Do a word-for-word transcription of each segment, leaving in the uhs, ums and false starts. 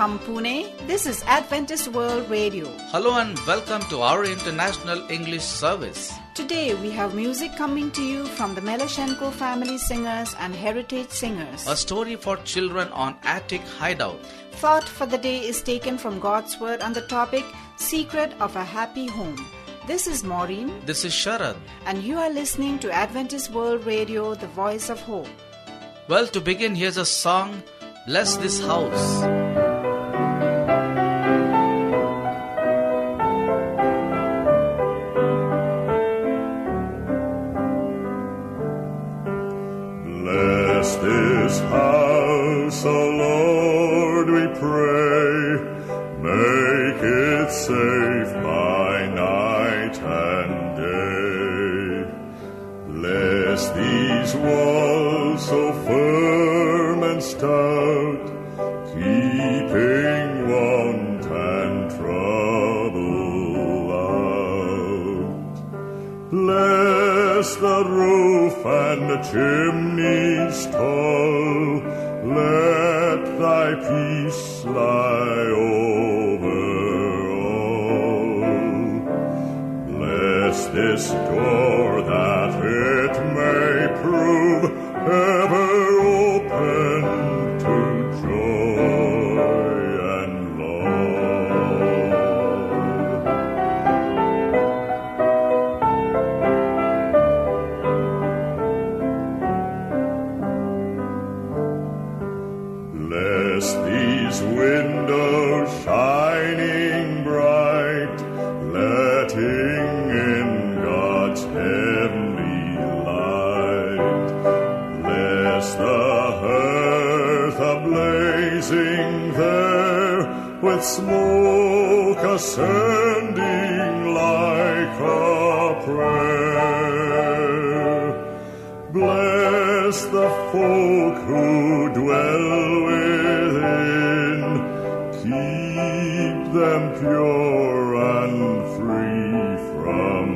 from Pune, this is Adventist World Radio. Hello and welcome to our International English Service. Today we have music coming to you from the Meleshenko Family Singers and Heritage Singers. A story for children on Attic Hideout. Thought for the day is taken from God's Word on the topic, Secret of a Happy Home. This is Maureen. This is Sharad. And you are listening to Adventist World Radio, the voice of hope. Well, to begin, here's a song, Bless This House. Bless this house, O Lord, we pray. Make it safe by night and day. Bless these walls so firm and stout, keeping want and trouble out. Bless the roof and the chimneys tall, let thy peace lie over all. Bless this door that it may prove ever open to joy and love. Bless these windows shining bright, letting in God's heavenly light. Bless the hearth a-blazing there, with smoke ascending like a prayer. Bless the folk who dwell within, keep them pure and free from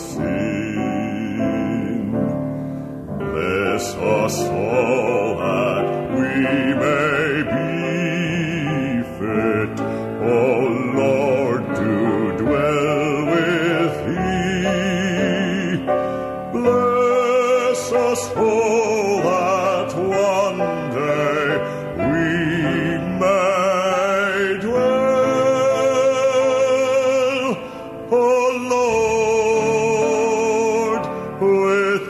sin. Bless us all that we may be fit, O Lord, to dwell with Thee. Bless us all that one day we may dwell, O Lord, with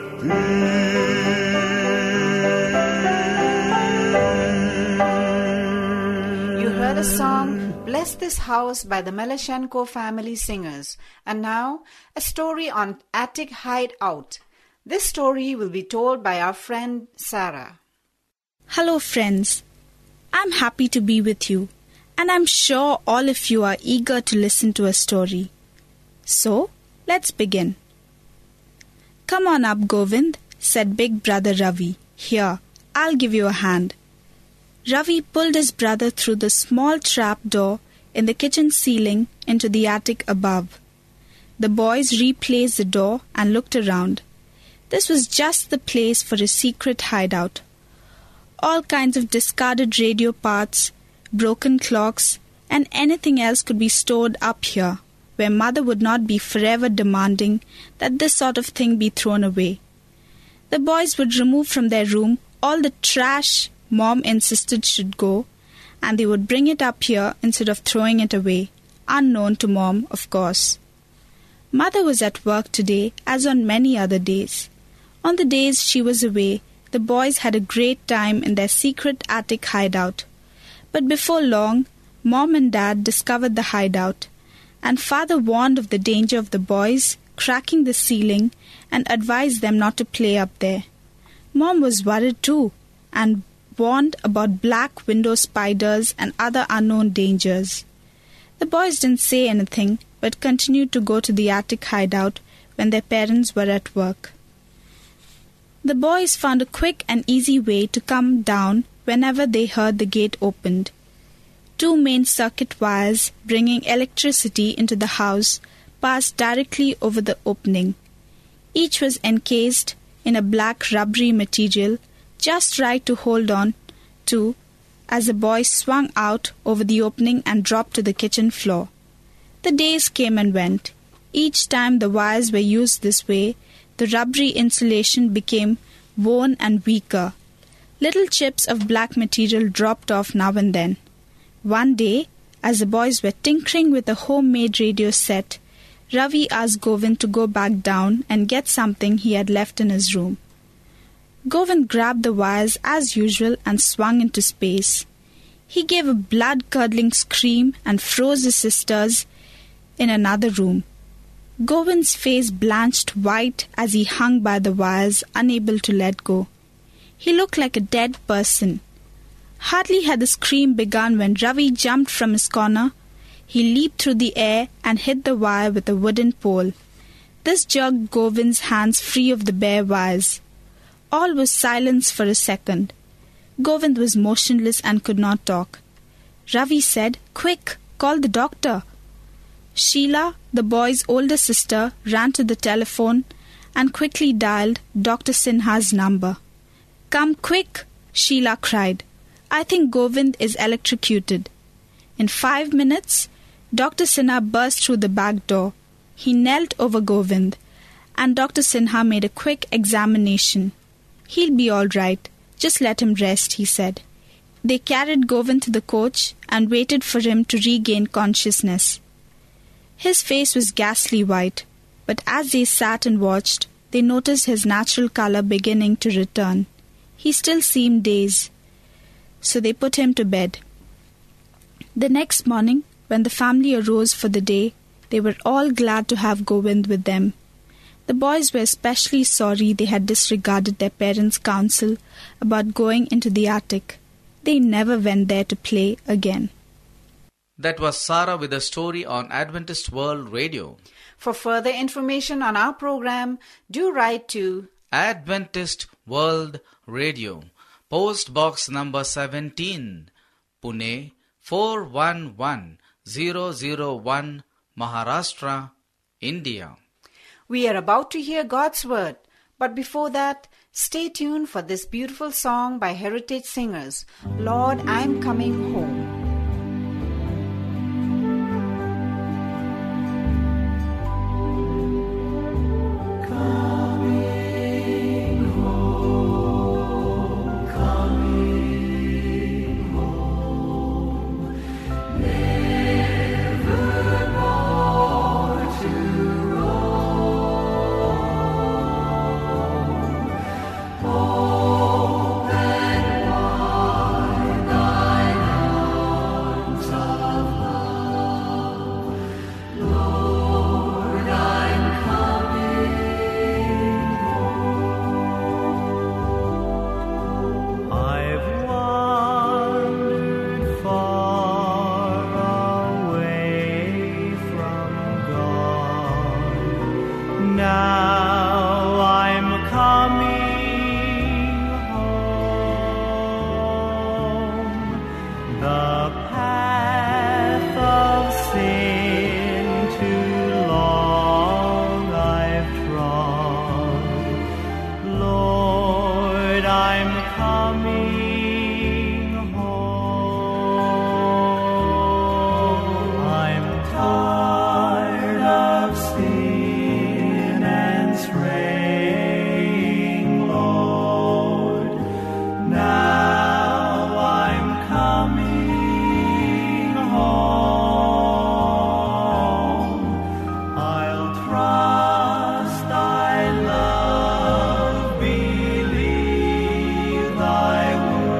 You heard a song, Bless This House by the Meleshenko Family Singers. And now, a story on Attic Hideout. This story will be told by our friend Sarah. Hello friends, I'm happy to be with you, and I'm sure all of you are eager to listen to a story. So, let's begin. Come on up, Govind, said big brother Ravi. Here, I'll give you a hand. Ravi pulled his brother through the small trap door in the kitchen ceiling into the attic above. The boys replaced the door and looked around. This was just the place for a secret hideout. All kinds of discarded radio parts, broken clocks, and anything else could be stored up here, where Mother would not be forever demanding that this sort of thing be thrown away. The boys would remove from their room all the trash Mom insisted should go, and they would bring it up here instead of throwing it away, unknown to Mom, of course. Mother was at work today, as on many other days. On the days she was away, the boys had a great time in their secret attic hideout. But before long, Mom and Dad discovered the hideout, and Father warned of the danger of the boys cracking the ceiling and advised them not to play up there. Mom was worried too, and warned about black window spiders and other unknown dangers. The boys didn't say anything, but continued to go to the attic hideout when their parents were at work. The boys found a quick and easy way to come down whenever they heard the gate opened. Two main circuit wires bringing electricity into the house passed directly over the opening. Each was encased in a black rubbery material just right to hold on to as the boy swung out over the opening and dropped to the kitchen floor. The days came and went. Each time the wires were used this way, the rubbery insulation became worn and weaker. Little chips of black material dropped off now and then. One day, as the boys were tinkering with a homemade radio set, Ravi asked Govind to go back down and get something he had left in his room. Govind grabbed the wires as usual and swung into space. He gave a blood-curdling scream and froze his sisters in another room. Govind's face blanched white as he hung by the wires, unable to let go. He looked like a dead person. Hardly had the scream begun when Ravi jumped from his corner. He leaped through the air and hit the wire with a wooden pole. This jerked Govind's hands free of the bare wires. All was silence for a second. Govind was motionless and could not talk. Ravi said, "Quick, call the doctor." Sheila, the boy's older sister, ran to the telephone and quickly dialed Doctor Sinha's number. "Come quick," Sheila cried. "I think Govind is electrocuted." In five minutes, Doctor Sinha burst through the back door. He knelt over Govind, and Doctor Sinha made a quick examination. "He'll be all right. Just let him rest," he said. They carried Govind to the coach and waited for him to regain consciousness. His face was ghastly white, but as they sat and watched, they noticed his natural color beginning to return. He still seemed dazed, so they put him to bed. The next morning, when the family arose for the day, they were all glad to have Govind with them. The boys were especially sorry they had disregarded their parents' counsel about going into the attic. They never went there to play again. That was Sarah with a story on Adventist World Radio. For further information on our program, do write to Adventist World Radio, Post Box number seventeen, Pune four one one zero zero one, Maharashtra, India. We are about to hear God's Word, but before that, stay tuned for this beautiful song by Heritage Singers, "Lord, I'm Coming Home." Trust, I love, believe thy word.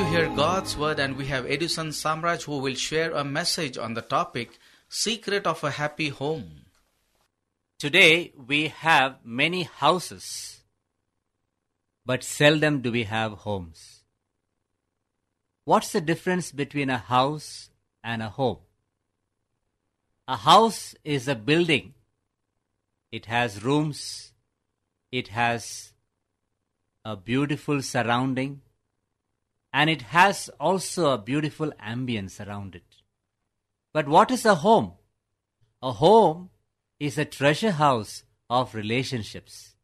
to hear God's Word, and we have Edison Samraj who will share a message on the topic, Secret of a Happy Home. Today we have many houses, but seldom do we have homes. What's the difference between a house and a home? A house is a building. It has rooms. It has a beautiful surrounding. And it has also a beautiful ambience around it. But what is a home? A home is a treasure house of relationships.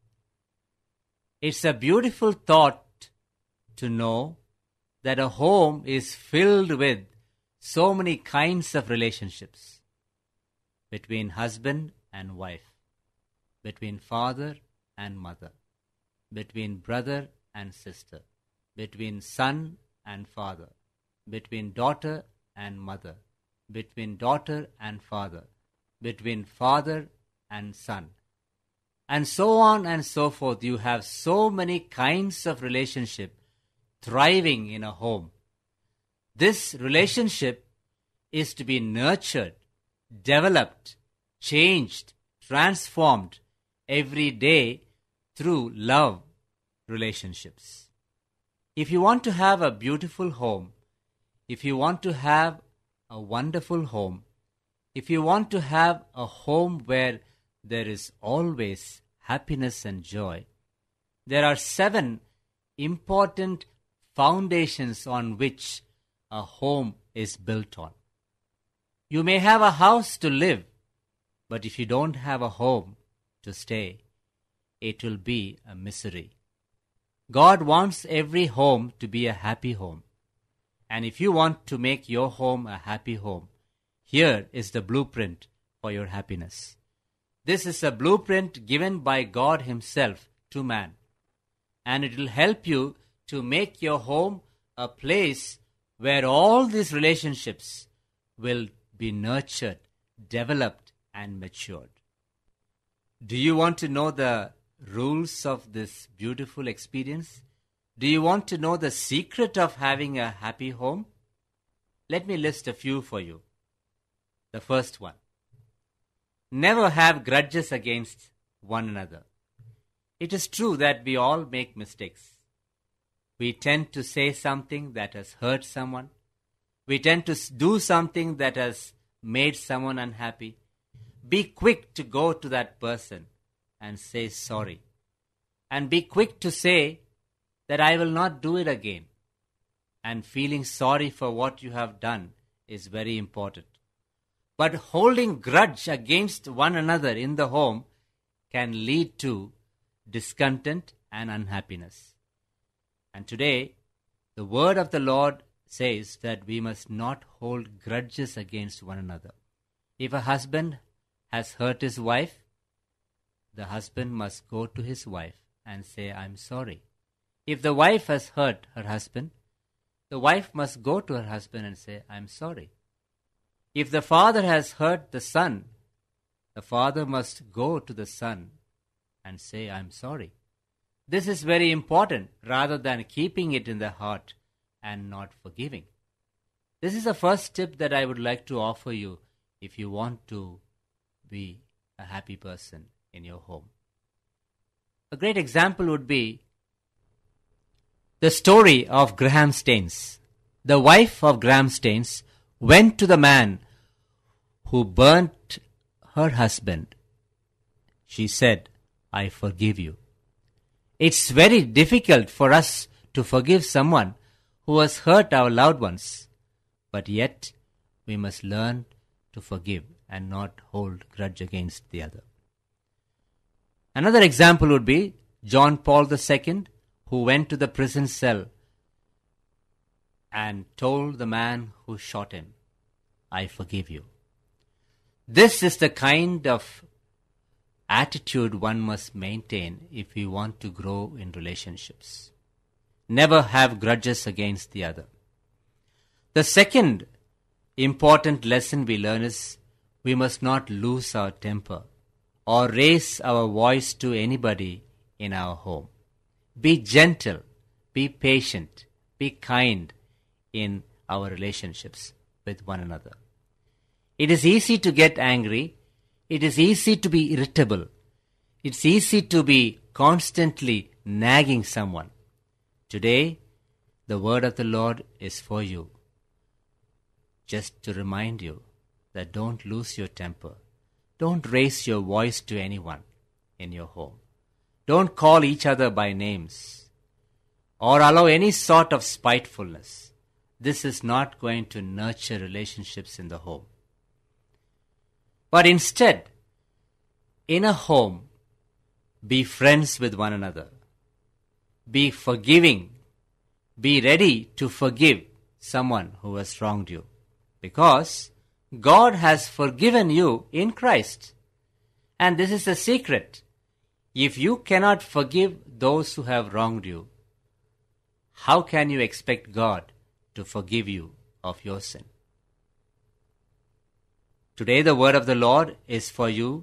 It's a beautiful thought to know that a home is filled with so many kinds of relationships between husband and wife, between father and mother, between brother and sister, between son and father, between daughter and mother, between daughter and father, between father and son, and so on and so forth. You have so many kinds of relationship thriving in a home. This relationship is to be nurtured, developed, changed, transformed every day through love relationships. If you want to have a beautiful home, if you want to have a wonderful home, if you want to have a home where there is always happiness and joy, there are seven important foundations on which a home is built on. You may have a house to live, but if you don't have a home to stay, it will be a misery. God wants every home to be a happy home. And if you want to make your home a happy home, here is the blueprint for your happiness. This is a blueprint given by God Himself to man. And it will help you to make your home a place where all these relationships will be nurtured, developed, and matured. Do you want to know the rules of this beautiful experience? Do you want to know the secret of having a happy home? Let me list a few for you. The first one: never have grudges against one another. It is true that we all make mistakes. We tend to say something that has hurt someone. We tend to do something that has made someone unhappy. Be quick to go to that person and say sorry. And be quick to say that I will not do it again. And feeling sorry for what you have done is very important. But holding grudge against one another in the home can lead to discontent and unhappiness. And today, the word of the Lord says that we must not hold grudges against one another. If a husband has hurt his wife, the husband must go to his wife and say, I'm sorry. If the wife has hurt her husband, the wife must go to her husband and say, I'm sorry. If the father has hurt the son, the father must go to the son and say, I'm sorry. This is very important rather than keeping it in the heart and not forgiving. This is the first tip that I would like to offer you if you want to be a happy person in your home. A great example would be the story of Graham Staines. The wife of Graham Staines went to the man who burnt her husband. She said, I forgive you. It's very difficult for us to forgive someone who has hurt our loved ones, but yet we must learn to forgive and not hold grudge against the other. Another example would be John Paul the Second, who went to the prison cell and told the man who shot him, I forgive you. This is the kind of attitude one must maintain if we want to grow in relationships. Never have grudges against the other. The second important lesson we learn is we must not lose our temper or raise our voice to anybody in our home. Be gentle, be patient, be kind, in our relationships with one another. It is easy to get angry. It is easy to be irritable. It's easy to be constantly nagging someone. Today, the word of the Lord is for you. Just to remind you that don't lose your temper. Don't raise your voice to anyone in your home. Don't call each other by names or allow any sort of spitefulness. This is not going to nurture relationships in the home. But instead, in a home, be friends with one another. Be forgiving. Be ready to forgive someone who has wronged you. Because God has forgiven you in Christ. And this is the secret. If you cannot forgive those who have wronged you, how can you expect God to forgive you of your sin? Today the word of the Lord is for you.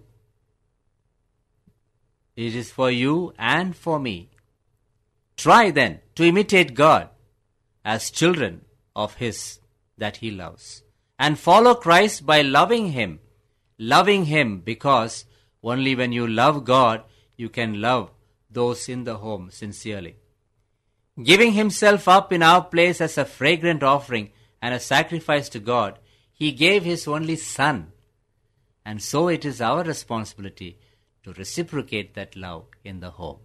It is for you and for me. Try then to imitate God as children of His that He loves. And follow Christ by loving Him. Loving Him because only when you love God, you can love those in the home sincerely. Giving Himself up in our place as a fragrant offering and a sacrifice to God, He gave His only Son. And so it is our responsibility to reciprocate that love in the home.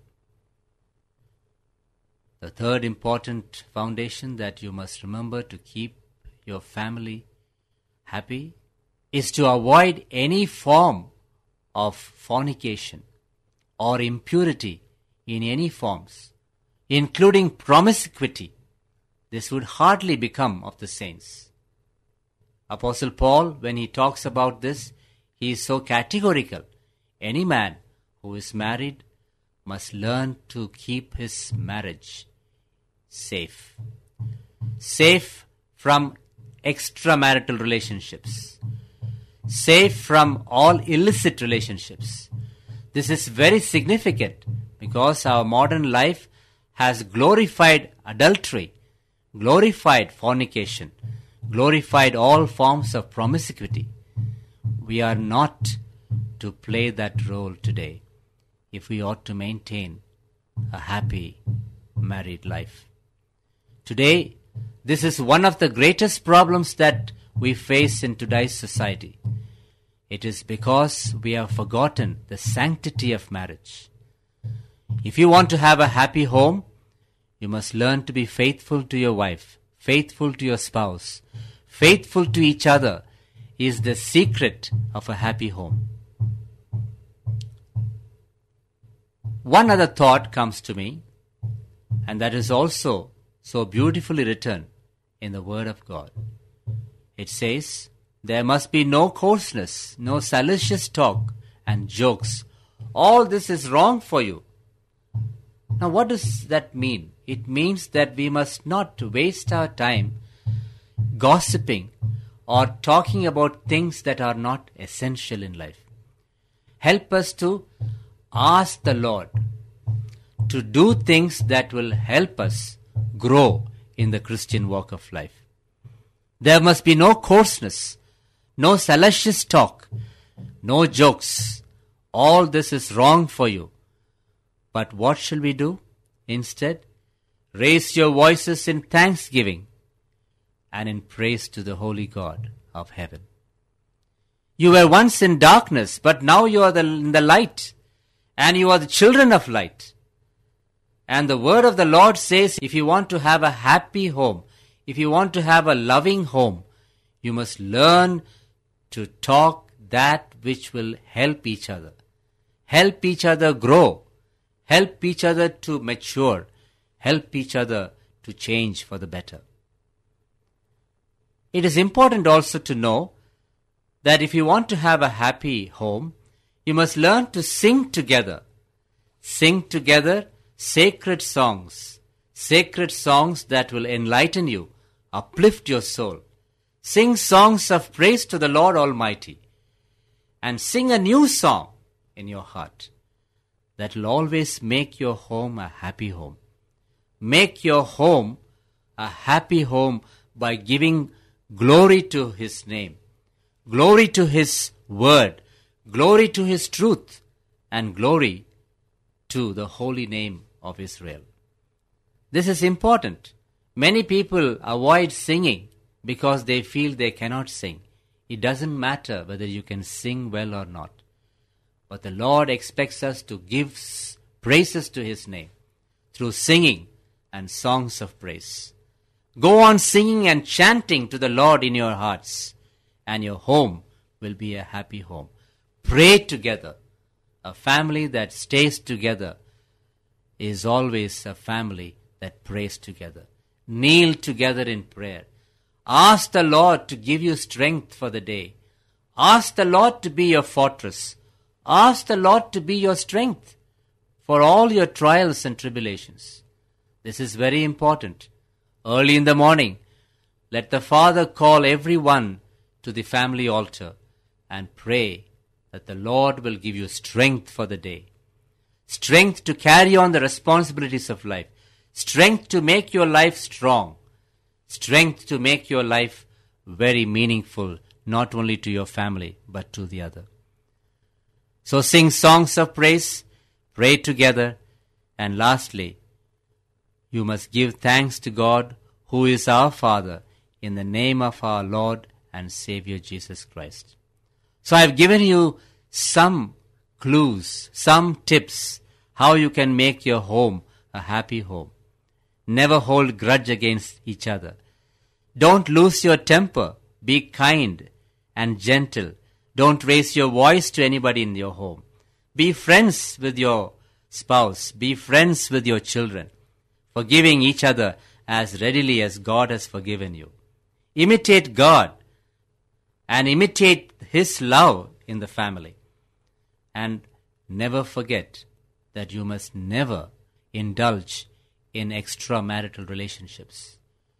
The third important foundation that you must remember to keep your family happy is to avoid any form of fornication or impurity in any forms, including promiscuity. This would hardly become of the saints. Apostle Paul, when he talks about this, he is so categorical. Any man who is married must learn to keep his marriage safe. Safe from extramarital relationships. Safe from all illicit relationships. This is very significant because our modern life has glorified adultery, glorified fornication, glorified all forms of promiscuity. We are not to play that role today if we ought to maintain a happy married life. Today, this is one of the greatest problems that we face in today's society. It is because we have forgotten the sanctity of marriage. If you want to have a happy home, you must learn to be faithful to your wife, faithful to your spouse, faithful to each other is the secret of a happy home. One other thought comes to me, and that is also so beautifully written in the Word of God. It says, there must be no coarseness, no salacious talk and jokes. All this is wrong for you. Now what does that mean? It means that we must not waste our time gossiping or talking about things that are not essential in life. Help us to ask the Lord to do things that will help us grow in the Christian walk of life. There must be no coarseness, no salacious talk, no jokes. All this is wrong for you. But what shall we do? Instead, raise your voices in thanksgiving and in praise to the holy God of heaven. You were once in darkness, but now you are the, in the light, and you are the children of light. And the word of the Lord says, if you want to have a happy home, if you want to have a loving home, you must learn to talk that which will help each other. Help each other grow. Help each other to mature. Help each other to change for the better. It is important also to know that if you want to have a happy home, you must learn to sing together. Sing together sacred songs. Sacred songs that will enlighten you, uplift your soul. Sing songs of praise to the Lord Almighty. And sing a new song in your heart that will always make your home a happy home. Make your home a happy home by giving glory to His name, glory to His word, glory to His truth, and glory to the holy name of Israel. This is important. Many people avoid singing because they feel they cannot sing. It doesn't matter whether you can sing well or not. But the Lord expects us to give praises to His name through singing and songs of praise. Go on singing and chanting to the Lord in your hearts, and your home will be a happy home. Pray together. A family that stays together is always a family that prays together. Kneel together in prayer. Ask the Lord to give you strength for the day. Ask the Lord to be your fortress. Ask the Lord to be your strength for all your trials and tribulations. This is very important. Early in the morning, let the Father call everyone to the family altar and pray that the Lord will give you strength for the day. Strength to carry on the responsibilities of life. Strength to make your life strong. Strength to make your life very meaningful, not only to your family, but to the other. So sing songs of praise, pray together, and lastly, you must give thanks to God, who is our Father, in the name of our Lord and Savior Jesus Christ. So I have given you some clues, some tips, how you can make your home a happy home. Never hold grudge against each other. Don't lose your temper. Be kind and gentle. Don't raise your voice to anybody in your home. Be friends with your spouse. Be friends with your children, forgiving each other as readily as God has forgiven you. Imitate God and imitate His love in the family. And never forget that you must never indulge in extramarital relationships.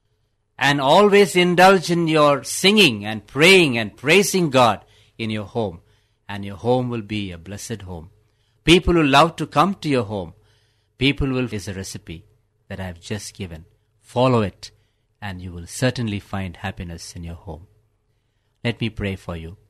And always indulge in your singing and praying and praising God in your home. And your home will be a blessed home. People who love to come to your home. People will is a recipe that I have just given. Follow it and you will certainly find happiness in your home. Let me pray for you.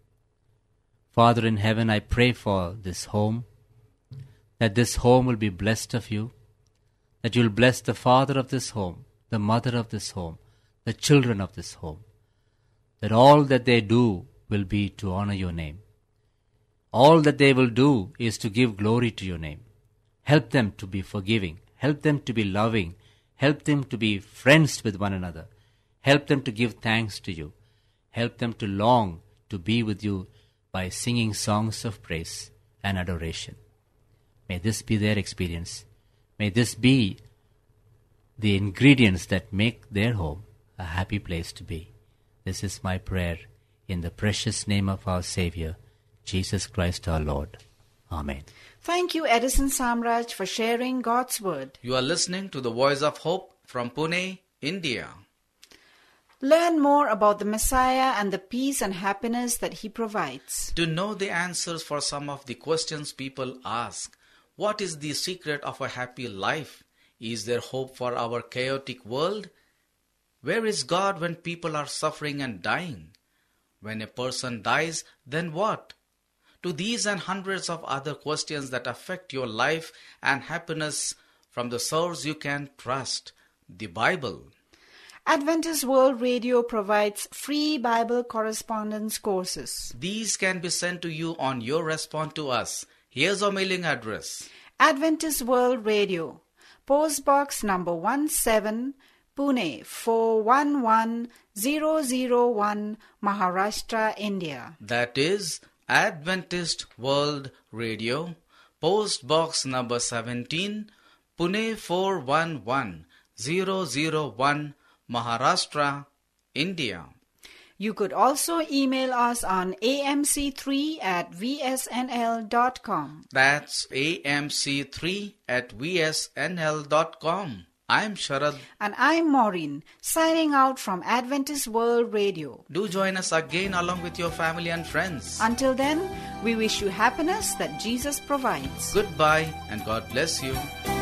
Father in heaven, I pray for this home, that this home will be blessed of you, that you will bless the father of this home, the mother of this home, the children of this home, that all that they do will be to honor your name. All that they will do is to give glory to your name. Help them to be forgiving. Help them to be loving. Help them to be friends with one another. Help them to give thanks to you. Help them to long to be with you by singing songs of praise and adoration. May this be their experience. May this be the ingredients that make their home a happy place to be. This is my prayer in the precious name of our Savior, Jesus Christ our Lord. Amen. Thank you, Edison Samraj, for sharing God's Word. You are listening to the Voice of Hope from Pune, India. Learn more about the Messiah and the peace and happiness that He provides. To know the answers for some of the questions people ask, what is the secret of a happy life? Is there hope for our chaotic world? Where is God when people are suffering and dying? When a person dies, then what? To these and hundreds of other questions that affect your life and happiness from the source you can trust, the Bible. Adventist World Radio provides free Bible correspondence courses. These can be sent to you on your response to us. Here's our mailing address. Adventist World Radio, Post Box number one seven, Pune four one one zero zero one, Maharashtra, India. That is Adventist World Radio, Post Box number seventeen, Pune four one one zero zero one, Maharashtra, India. You could also email us on A M C three at V S N L dot com. That's A M C three at V S N L dot com. I'm Sharad. And I'm Maureen, signing out from Adventist World Radio. Do join us again along with your family and friends. Until then, we wish you happiness that Jesus provides. Goodbye and God bless you.